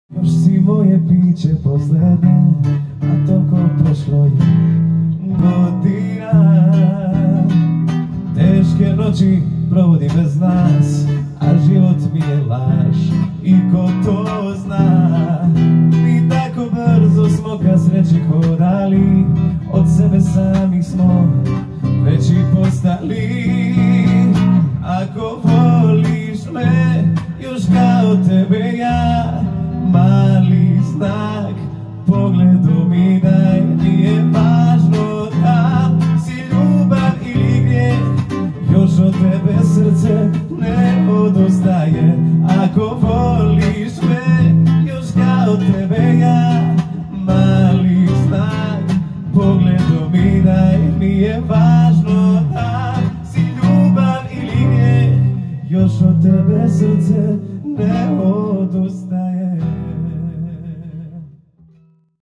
Još si moje piće poslednje, a toliko prošlo je godina. Teške noći provodi bez nas, a život mi je laž i ko to zna. Mi tako brzo smo ka sreći hodali, od sebe samih smo već i postali. Ako voliš me još kao tebe ja, mali znak pogledom mi daj. Nije važno da si ljubav ili grijeh, još od tebe srce ne odostaje. Ako voliš me još kao tebe ja, mali znak pogledom mi daj. Nije važno da si ljubav ili grijeh, još od tebe srce